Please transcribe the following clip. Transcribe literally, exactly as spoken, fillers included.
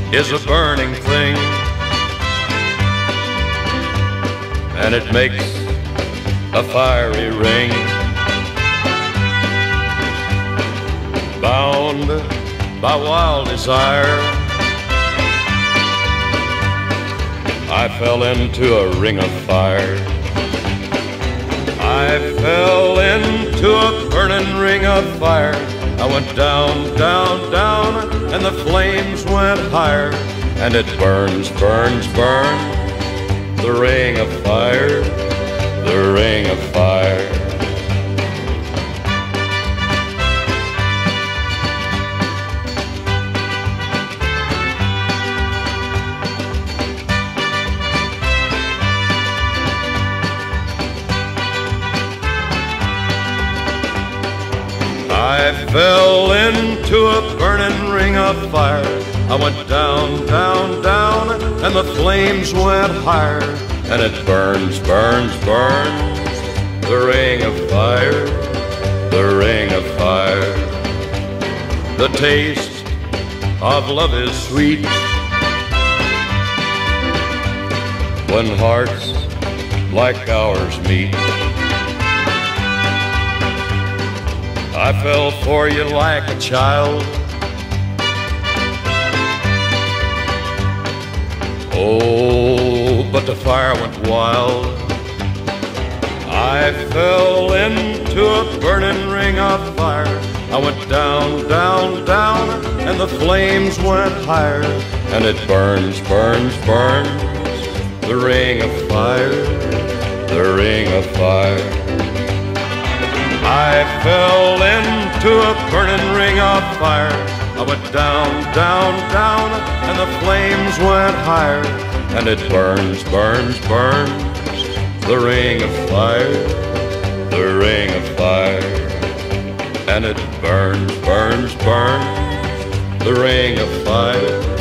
is a burning thing, and it makes a fiery ring. Bound by wild desire, I fell into a ring of fire. I fell into a burning ring of fire. I went down, down, down, and the flames went higher. And it burns, burns, burns, the ring of fire, the ring of fire. I fell into a burning ring of fire. I went down, down, down, and the flames went higher. And it burns, burns, burns, the ring of fire, the ring of fire. The taste of love is sweet when hearts like ours meet. I fell for you like a child. Oh, but the fire went wild. I fell into a burning ring of fire. I went down, down, down, and the flames went higher. And it burns, burns, burns, the ring of fire, the ring of fire. I fell into a burning ring of fire. I went down, down, down, and the flames went higher. And it burns, burns, burns, the ring of fire, the ring of fire. And it burns, burns, burns, the ring of fire,